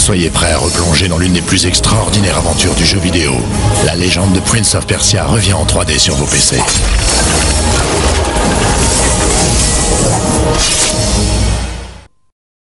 Soyez prêts à replonger dans l'une des plus extraordinaires aventures du jeu vidéo. La légende de Prince of Persia revient en 3D sur vos PC.